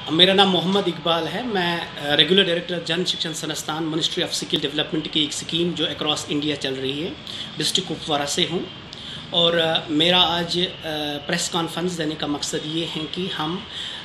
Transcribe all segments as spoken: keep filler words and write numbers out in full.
मेरा नाम मोहम्मद इकबाल है। मैं रेगुलर डायरेक्टर जन शिक्षण संस्थान मिनिस्ट्री ऑफ स्किल डेवलपमेंट की एक स्कीम जो अक्रॉस इंडिया चल रही है डिस्ट्रिक्ट कुपवारा से हूँ। और मेरा आज प्रेस कॉन्फ्रेंस देने का मकसद ये है कि हम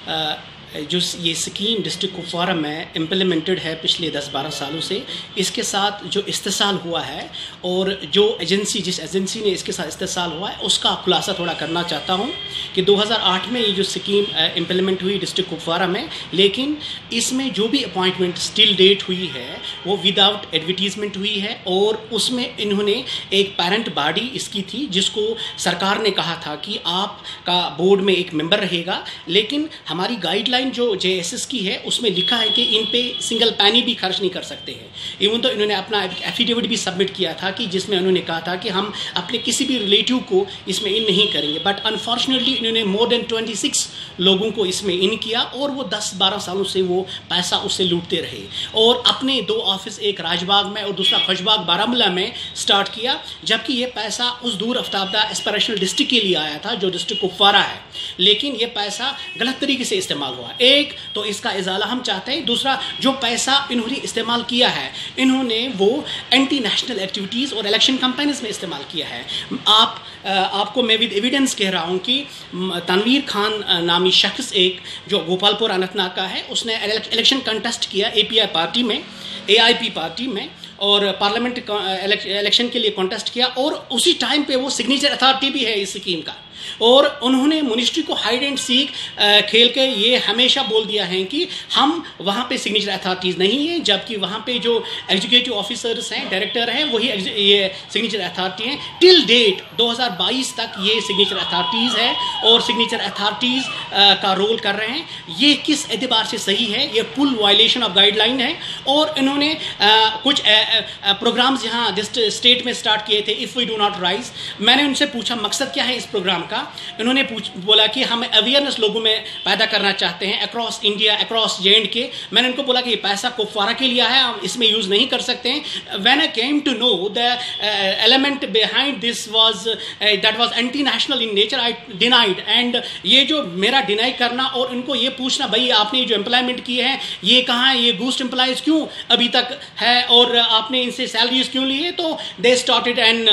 जो ये स्कीम डिस्ट्रिक्ट कुपवारा में इम्प्लीमेंटेड है पिछले दस बारह सालों से, इसके साथ जो इस्तेसाल हुआ है और जो एजेंसी जिस एजेंसी ने इसके साथ इस्तेसाल हुआ है उसका खुलासा थोड़ा करना चाहता हूँ कि दो हज़ार आठ में ये जो स्कीम इम्प्लीमेंट हुई डिस्ट्रिक्ट कुपवारा में, लेकिन इसमें जो भी अपॉइंटमेंट स्टिल डेट हुई है वो विदाउट एडवर्टीज़मेंट हुई है। और उसमें इन्होंने एक पेरेंट बॉडी इसकी थी जिसको सरकार ने कहा था कि आपका बोर्ड में एक मेंबर रहेगा, लेकिन हमारी गाइडलाइन जो जे एस एस की है उसमें लिखा है कि इन पे सिंगल पैनी भी खर्च नहीं कर सकते हैं। इवन तो इन्होंने अपना एफिडेविट भी सबमिट किया था कि जिसमें उन्होंने कहा था कि हम अपने किसी भी रिलेटिव को इसमें इन नहीं करेंगे, बट अनफॉर्चुनेटली इन्होंने मोर देन छब्बीस लोगों को इसमें इन किया और वो दस बारह सालों से वो पैसा उससे लूटते रहे और अपने दो ऑफिस, एक राजबाग में और दूसरा खुशबाग बारामूला में स्टार्ट किया, जबकि ये पैसा उस दूर अफ्ताबदा एस्पिरेशनल डिस्ट्रिक्ट के लिए आया था जो डिस्ट्रिक्ट कुपवारा है, लेकिन ये पैसा गलत तरीके से इस्तेमाल हुआ। एक तो इसका इजाला हम चाहते हैं, दूसरा जो पैसा इन्होंने इस्तेमाल किया है इन्होंने वो एंटी नेशनल एक्टिविटीज़ और इलेक्शन कैंपेन्स में इस्तेमाल किया है। आप आपको मैं विद एविडेंस कह रहा हूँ कि तनवीर खान नामी शख्स एक जो गोपालपुर अनंतनाग का है, उसने इलेक्शन कंटेस्ट किया ए पी आई पार्टी में, ए आई पी पार्टी में, और पार्लियामेंट इलेक्शन के लिए कॉन्टेस्ट किया और उसी टाइम पे वो सिग्नेचर अथॉरिटी भी है इस स्कीम का। और उन्होंने मिनिस्ट्री को हाइड एंड सीक खेल के ये हमेशा बोल दिया है कि हम वहाँ पे सिग्नेचर अथॉरिटीज़ नहीं है, जबकि वहाँ पे जो एग्जीक्यूटिव ऑफिसर्स हैं, डायरेक्टर हैं, वही ये सिग्नेचर अथॉरिटी हैं। टिल डेट दो हज़ार बाईस तक ये सिग्नेचर अथॉरिटीज़ है और सिग्नेचर अथॉरिटीज़ का रोल कर रहे हैं। ये किस एतबार से सही है? ये फुल वायलेशन ऑफ गाइडलाइन है। और इन्होंने आ, कुछ प्रोग्राम्स यहाँ स्टेट में स्टार्ट किए थे, if we do not rise. मैंने उनसे पूछा मकसद क्या है इस प्रोग्राम का। इन्होंने पूछ बोला कि हम अवेयरनेस लोगों में पैदा करना चाहते हैं across India, across J and K. मैंने उनको बोला कि ये पैसा कुपवारा के लिए है, हम इसमें यूज़ नहीं कर सकते हैं। When I came to know the element behind this was that was anti national in nature, I denied. And ये जो मेरा डिनाई करना और उनको ये पूछना, भाई आपने जो एम्प्लॉयमेंट की है ये कहाँ है, ये घूस्ट एम्प्लॉयज क्यों अभी तक है और आपने इनसे सैलरीज क्यों ली है, तो they started an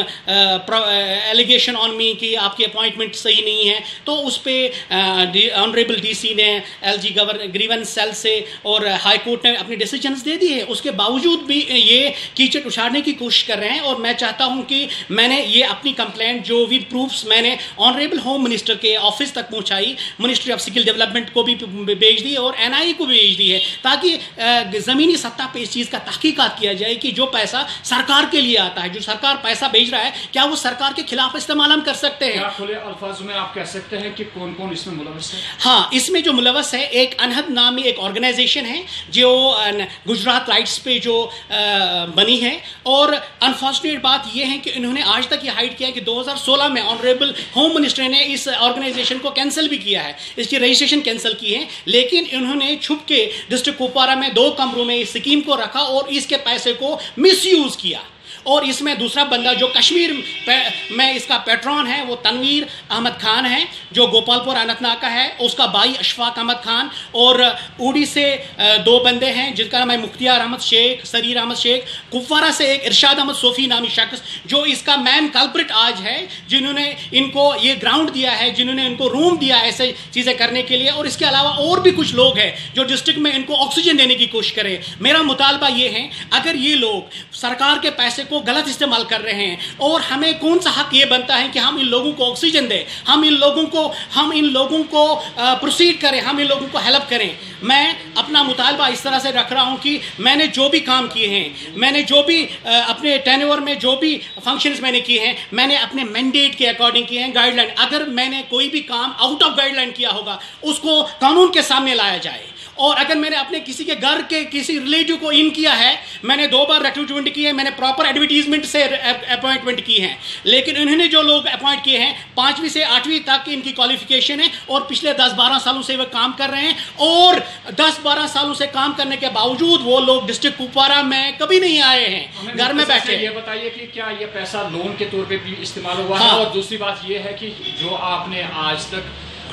allegation on me कि आपकी अपॉइंटमेंट सही नहीं है। तो उस पर ऑनरेबल डीसी ने एलजी गवर्नर ग्रीवेंस सेल से और हाई कोर्ट ने अपने डिसीजंस दे दिए। उसके बावजूद भी ये कीचड़ उछाड़ने की कोशिश कर रहे हैं। और मैं चाहता हूं कि मैंने ये अपनी कंप्लेंट जो विद प्रूफ्स मैंने ऑनरेबल होम मिनिस्टर के ऑफिस तक पहुंचाई, मिनिस्ट्री ऑफ स्किल डेवलपमेंट को भी भेज दी और एन आई को भी भेज दी है, ताकि ज़मीनी सत्ता पर इस चीज़ का तहकीकात किया जाए कि जो पैसा सरकार के लिए आता है, जो सरकार पैसा भेज रहा है, क्या वो सरकार के खिलाफ इस्तेमाल हम कर सकते हैं? अल्फाज में आप कह सकते हैं कि कौन कौन इसमें मुलव्वस है? हाँ, इसमें जो मुलव्वस है, एक अनहद नामी एक ऑर्गेनाइजेशन है जो गुजरात राइट्स पे जो आ, बनी है। और अनफॉर्चुनेट बात यह है कि इन्होंने आज तक ये हाइड किया है कि दो हज़ार सोलह में ऑनरेबल होम मिनिस्टर ने इस ऑर्गेनाइजेशन को कैंसिल भी किया है, इसकी रजिस्ट्रेशन कैंसिल की है, लेकिन इन्होंने छुप के डिस्ट्रिक्ट कुपवारा में दो कमरों में इस स्कीम को रखा और इसके पैसे को मिसयूज किया। और इसमें दूसरा बंदा जो कश्मीर में इसका पैट्रॉन है वो तनवीर अहमद खान है जो गोपालपुर अनंतनाग का है, उसका भाई अशफाक अहमद खान, और उड़ी से दो बंदे हैं जिनका नाम है मुख्तियार अहमद शेख, सरीर अहमद शेख, कुपवारा से एक इरशाद अहमद सोफ़ी नामी शख्स जो इसका मैन कल्प्रिट आज है, जिन्होंने इनको ये ग्राउंड दिया है, जिन्होंने इनको रूम दिया है ऐसे चीज़ें करने के लिए। और इसके अलावा और भी कुछ लोग हैं जो डिस्ट्रिक्ट में इनको ऑक्सीजन देने की कोशिश करें। मेरा मुतालबा ये है, अगर ये लोग सरकार के पैसे को गलत इस्तेमाल कर रहे हैं और हमें कौन सा हक ये बनता है कि हम इन लोगों को ऑक्सीजन दें, हम इन लोगों को हम इन लोगों को प्रोसीड करें, हम इन लोगों को हेल्प करें। मैं अपना मुतालबा इस तरह से रख रहा हूं कि मैंने जो भी काम किए हैं, मैंने जो भी अपने टेन्योर में जो भी फंक्शंस मैंने किए हैं, मैंने अपने मैंडेट के अकॉर्डिंग किए हैं, गाइडलाइन। अगर मैंने कोई भी काम आउट ऑफ गाइडलाइन किया होगा उसको कानून के सामने लाया जाए। और अगर मैंने अपने किसी के घर के किसी रिलेटिव को इन किया है, मैंने दो बार रिक्रूटमेंट की है, मैंने प्रॉपर एडवर्टीजमेंट से अपॉइंटमेंट की है, लेकिन इन्होंने जो लोग अपॉइंट किए हैं पाँचवीं से आठवीं तक इनकी क्वालिफिकेशन है और पिछले दस बारह सालों से वो काम कर रहे हैं। और दस बारह सालों से काम करने के बावजूद वो लोग डिस्ट्रिक्ट कुपवारा में कभी नहीं आए हैं, घर में बैठे। ये बताइए कि क्या ये पैसा लोन के तौर पे भी इस्तेमाल हुआ है? और दूसरी बात ये है कि जो आपने आज तक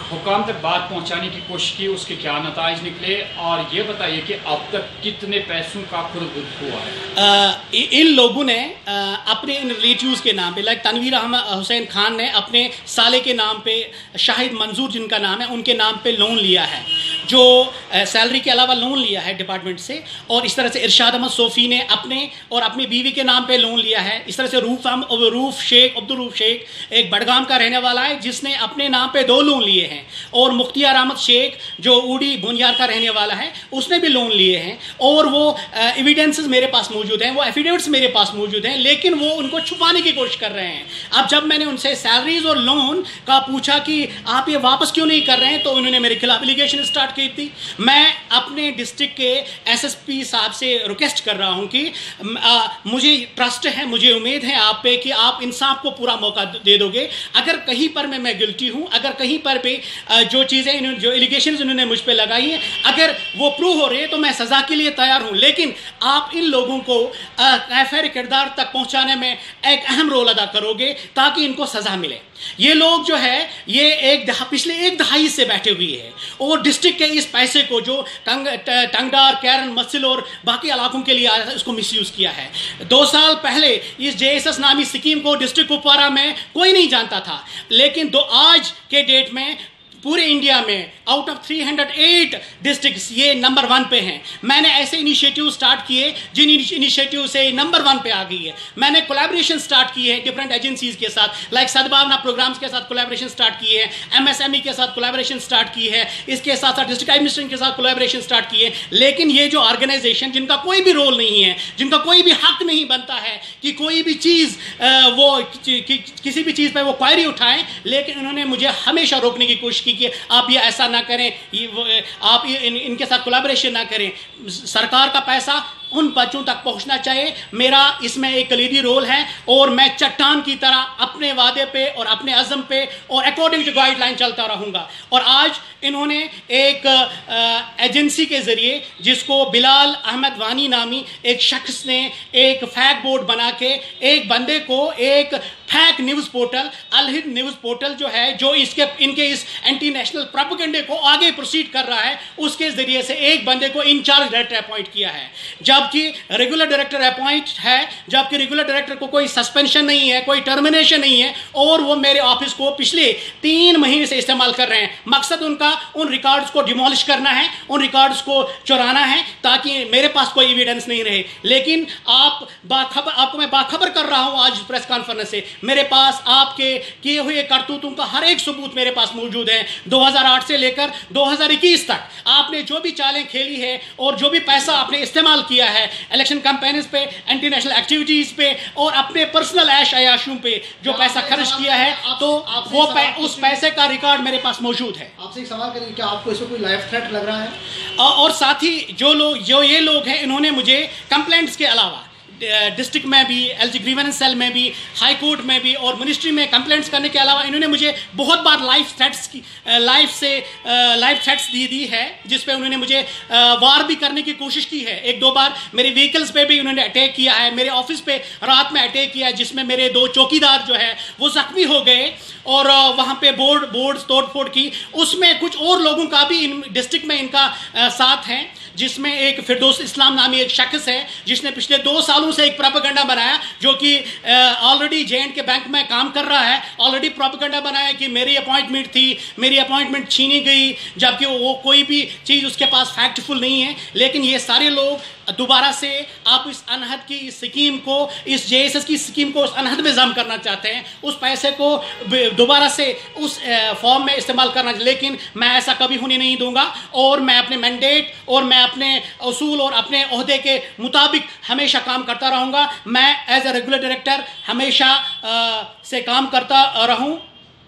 हुकाम तक बात पहुंचाने की कोशिश की, उसके क्या नताइज निकले, और ये बताइए कि अब तक कितने पैसों का खुर्द हुआ है? आ, इन लोगों ने आ, अपने इन रिलेटिव्स के नाम पे, लाइक तनवीर अहमद हुसैन खान ने अपने साले के नाम पे, शाहिद मंजूर जिनका नाम है उनके नाम पे लोन लिया है, जो सैलरी के अलावा लोन लिया है डिपार्टमेंट से। और इस तरह से इरशाद अहमद सोफ़ी ने अपने और अपनी बीवी के नाम पे लोन लिया है। इस तरह से रूफ रूफ शेख अब्दुल रूफ शेख एक बडगाम का रहने वाला है जिसने अपने नाम पे दो लोन लिए हैं। और मुख्तियार अहमद शेख जो उड़ी बुनियार का रहने वाला है उसने भी लोन लिए हैं। और वो एविडेंसेस मेरे पास मौजूद हैं, वो एफिडेविट्स मेरे पास मौजूद हैं, लेकिन वो उनको छुपाने की कोशिश कर रहे हैं। अब जब मैंने उनसे सैलरीज और लोन का पूछा कि आप ये वापस क्यों नहीं कर रहे हैं, तो उन्होंने मेरे खिलाफ एलिगेशन स्टार्ट की थी। मैं अपने डिस्ट्रिक्ट के एसएसपी साहब से रिक्वेस्ट कर रहा हूं कि आ, मुझे ट्रस्ट है, मुझे उम्मीद है आप पे कि आप इंसाफ को पूरा मौका दे दोगे। अगर कहीं पर मैं मैं गिल्टी हूं, अगर कहीं पर भी जो चीज़ें जो एलिगेशंस उन्होंने मुझ पे लगाई हैं अगर वो प्रूव हो रही है तो मैं सज़ा के लिए तैयार हूं। लेकिन आप इन लोगों को कैफेर किरदार तक पहुंचाने में एक अहम रोल अदा करोगे ताकि इनको सज़ा मिले। ये लोग जो है ये एक दहा, पिछले एक दहाई से बैठे हुए हैं और डिस्ट्रिक्ट के इस पैसे को जो टंग टंगडार, कैरन, मसिल और बाकी इलाकों के लिए आया था उसको मिसयूज़ किया है। दो साल पहले इस जेएसएस नामी स्कीम को डिस्ट्रिक्ट कुपवारा में कोई नहीं जानता था, लेकिन दो आज के डेट में पूरे इंडिया में आउट ऑफ तीन सौ आठ डिस्ट्रिक्ट्स ये नंबर वन पे हैं। मैंने ऐसे इनिशिएटिव स्टार्ट किए जिन इनिशिएटिव से नंबर वन पे आ गई है। मैंने कोलैबोरेशन स्टार्ट किए हैं डिफरेंट एजेंसीज के साथ, लाइक सद्भावना प्रोग्राम्स के साथ कोलैबोरेशन स्टार्ट किए हैं, एमएसएमई के साथ कोलैबोरेशन स्टार्ट की है, इसके साथ साथ डिस्ट्रिक्ट एडमिनिस्ट्रेशन के साथ कोलैबोरेशन स्टार्ट किए। लेकिन ये जो ऑर्गेनाइजेशन जिनका कोई भी रोल नहीं है, जिनका कोई भी हक नहीं बनता है कि कोई भी चीज़ वो कि, कि, किसी भी चीज़ पर वो क्वायरी उठाएं, लेकिन उन्होंने मुझे हमेशा रोकने की कोशिश की कि आप ये ऐसा ना करें, ये आप ये इन, इनके साथ कोलैबोरेशन ना करें। सरकार का पैसा उन बच्चों तक पहुंचना चाहिए, मेरा इसमें एक कलीदी रोल है और मैं चट्टान की तरह अपने वादे पे और अपने अज़म पे और अकॉर्डिंग टू गाइडलाइन चलता रहूँगा। और आज इन्होंने एक आ, एजेंसी के ज़रिए जिसको बिलाल अहमद वानी नामी एक शख्स ने एक फैक बोर्ड बना के एक बंदे को एक fake news portal Al Hind news portal जो है जो इसके इनके इस एंटी नेशनल प्रोपेगेंडे को आगे प्रोसीड कर रहा है उसके ज़रिए से एक बंदे को इंचार्ज डायरेक्टर अपॉइंट किया है, जबकि रेगुलर डायरेक्टर अपॉइंट है, जबकि रेगुलर डायरेक्टर को कोई सस्पेंशन नहीं है, कोई टर्मिनेशन नहीं है और वो मेरे ऑफिस को पिछले तीन महीने से इस्तेमाल कर रहे हैं। मकसद उनका उन रिकॉर्ड्स को डिमोलिश करना है, उन रिकॉर्ड्स को चुराना है ताकि मेरे पास कोई एविडेंस नहीं रहे। लेकिन आप बाखबर आपको मैं बाखबर कर रहा हूँ आज प्रेस कॉन्फ्रेंस से, मेरे पास आपके किए हुए करतूतों का हर एक सबूत मेरे पास मौजूद है। दो हज़ार आठ से लेकर दो हज़ार इक्कीस तक आपने जो भी चालें खेली है और जो भी पैसा आपने इस्तेमाल किया है इलेक्शन कैंपेन्स पे, एंटी नेशनल एक्टिविटीज़ पे और अपने पर्सनल ऐश अयाशों पे जो पैसा खर्च किया है, तो वो पै, उस पैसे का रिकॉर्ड मेरे पास मौजूद है। आपसे एक सवाल करेंगे, क्या आपको इसमें कोई लाइफ थ्रेट लग रहा है? और साथ ही जो लोग जो ये लोग हैं इन्होंने मुझे कंप्लेंट्स के अलावा डिस्ट्रिक्ट में भी, एलजी ग्रीवेंस सेल में भी, हाई कोर्ट में भी और मिनिस्ट्री में कंप्लेंट्स करने के अलावा इन्होंने मुझे बहुत बार लाइफ थ्रेट्स की लाइफ से लाइफ थ्रेट्स दी दी है, जिस पे उन्होंने मुझे वार भी करने की कोशिश की है। एक दो बार मेरे व्हीकल्स पे भी उन्होंने अटैक किया है, मेरे ऑफिस पे रात में अटैक किया है जिसमें मेरे दो चौकीदार जो है वो ज़ख्मी हो गए और वहाँ पे बोर्ड बोर्ड तोड़ फोड़ की। उसमें कुछ और लोगों का भी इन डिस्ट्रिक्ट में इनका साथ है, जिसमें एक फिरदौस इस्लाम नामी एक शख्स है जिसने पिछले दो सालों से एक प्रोपेगेंडा बनाया जो कि already J and K bank में काम कर रहा है। ऑलरेडी प्रोपेगेंडा बनाया कि मेरी अपॉइंटमेंट थी, मेरी अपॉइंटमेंट छीनी गई, जबकि वो कोई भी चीज़ उसके पास फैक्टफुल नहीं है। लेकिन ये सारे लोग दोबारा से आप इस अनहद की इस स्कीम को, इस जेएसएस की स्कीम को उस अनहद में जम करना चाहते हैं, उस पैसे को दोबारा से उस फॉर्म में इस्तेमाल करना, लेकिन मैं ऐसा कभी होने नहीं दूंगा और मैं अपने मैंडेट और मैं अपने उसूल और अपने ओहदे के मुताबिक हमेशा काम करता रहूँगा। मैं एज ए रेगुलर डायरेक्टर हमेशा आ, से काम करता रहूँ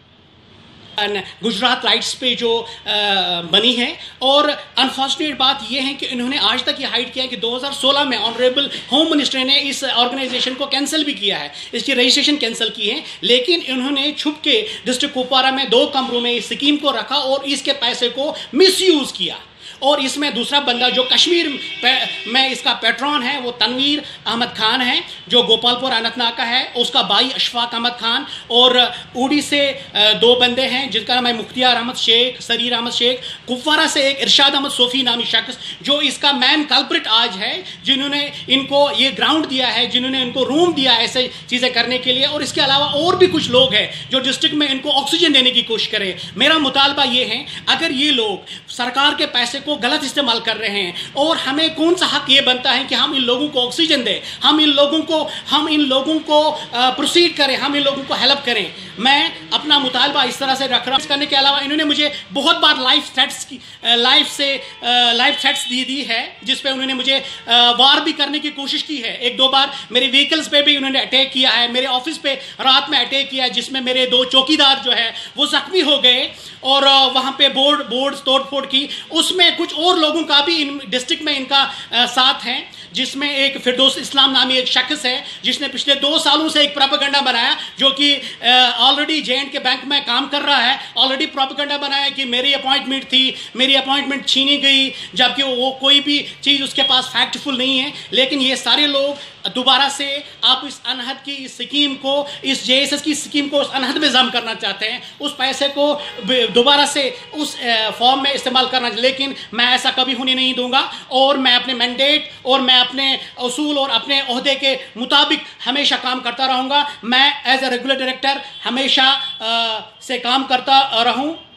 गुजरात राइट्स पे जो आ, बनी है। और अनफॉर्चुनेट बात यह है कि इन्होंने आज तक ये हाइड किया है कि दो हज़ार सोलह में ऑनरेबल होम मिनिस्टर ने इस ऑर्गेनाइजेशन को कैंसिल भी किया है, इसकी रजिस्ट्रेशन कैंसिल की है, लेकिन इन्होंने छुप के डिस्ट्रिक्ट कुपवारा में दो कमरों में इस स्कीम को रखा और इसके पैसे को मिसयूज़ किया। और इसमें दूसरा बंदा जो कश्मीर में इसका पैट्रॉन है वो तनवीर अहमद खान है, जो गोपालपुर अनंतनाग का है। उसका भाई अशफाक अहमद खान, और उड़ी से दो बंदे हैं जिनका नाम है मुख्तियार अहमद शेख, सरीर अहमद शेख। कुपवारा से एक इरशाद अहमद सोफ़ी नामी शख्स जो इसका मैन कल्प्रिट आज है, जिन्होंने इनको ये ग्राउंड दिया है, जिन्होंने इनको रूम दिया है ऐसे चीज़ें करने के लिए। और इसके अलावा और भी कुछ लोग हैं जो डिस्ट्रिक्ट में इनको ऑक्सीजन देने की कोशिश करें। मेरा मुतालबा ये है, अगर ये लोग सरकार के पैसे को गलत इस्तेमाल कर रहे हैं और हमें कौन सा हक ये बनता है कि हम इन लोगों को ऑक्सीजन दें, हम इन लोगों को हम इन लोगों को प्रोसीड करें, हम इन लोगों को हेल्प करें। मैं अपना मुतालबा इस तरह से रख रहा हूँ। करने के अलावा इन्होंने मुझे बहुत बार लाइफ थ्रेट्स की लाइफ से लाइफ थ्रेट्स दी दी है, जिस पे उन्होंने मुझे वार भी करने की कोशिश की है। एक दो बार मेरे व्हीकल्स पे भी उन्होंने अटैक किया है, मेरे ऑफिस पे रात में अटैक किया है, जिसमें मेरे दो चौकीदार जो है वो जख्मी हो गए और वहाँ पे बोर्ड बोर्ड तोड़ फोड़ की। उसमें कुछ और लोगों का भी इन डिस्ट्रिक्ट में इनका साथ है, जिसमें एक फिरदौस इस्लाम नामी एक शख्स है जिसने पिछले दो सालों से एक प्रोपेगेंडा बनाया, जो कि already J and K bank में काम कर रहा है। ऑलरेडी प्रोपेगेंडा बनाया कि मेरी अपॉइंटमेंट थी, मेरी अपॉइंटमेंट छीनी गई, जबकि वो कोई भी चीज़ उसके पास फैक्टफुल नहीं है। लेकिन ये सारे लोग दोबारा से आप इस अनहद की इस स्कीम को, इस जे एस एस की स्कीम को उस अनहद में जम करना चाहते हैं, उस पैसे को दोबारा से उस फॉर्म में इस्तेमाल करना। लेकिन मैं ऐसा कभी होने नहीं दूंगा, और मैं अपने मैंडेट और मैं अपने उसूल और अपने ओहदे के मुताबिक हमेशा काम करता रहूँगा। मैं एज ए रेगुलर डायरेक्टर हमेशा आ, से काम करता रहूँ।